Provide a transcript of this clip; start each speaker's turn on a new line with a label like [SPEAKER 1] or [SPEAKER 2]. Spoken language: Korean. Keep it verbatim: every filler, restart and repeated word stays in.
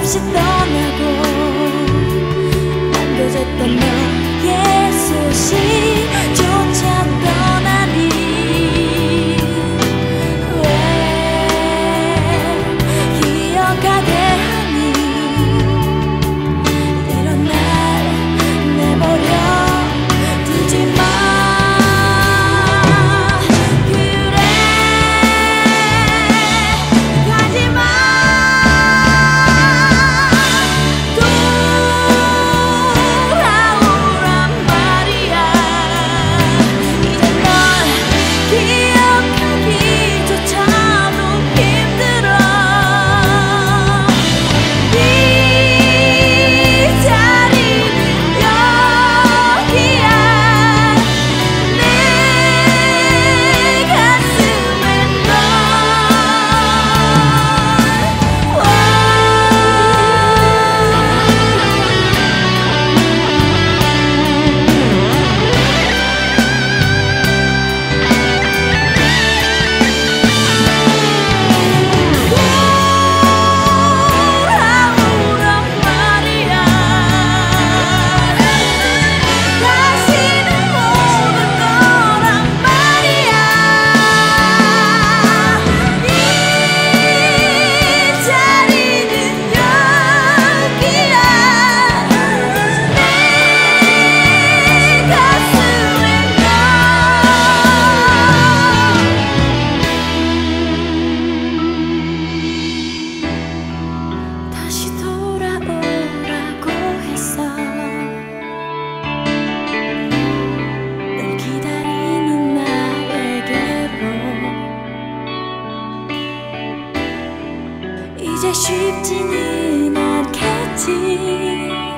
[SPEAKER 1] 다시 떠나고 남겨졌던 너의 소식조차 떠나니 왜 기억하게 하니 이런 날 내버려 두지 마. 그래 가지 마. 돌아오란 말이야. 이제 널 기억하기조차도 힘들어. 이 자리는 여기야. 내 가슴에 널 돌아오란 말이야. 다시는 못 올 거란 말이야. 이 자리는 여기야. 내 가슴에 널 다시 돌아오라고 했어. 널 기다리는 나에게로. 이제 쉽지는 않겠지.